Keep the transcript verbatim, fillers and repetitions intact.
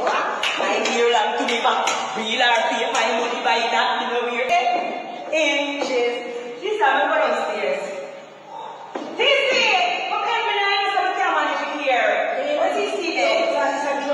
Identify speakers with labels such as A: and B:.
A: My dear long to me back. Real or fake, my money by that. You know we're inches. She's having one upstairs. T C! What kind of nice of camera here? What's he see there?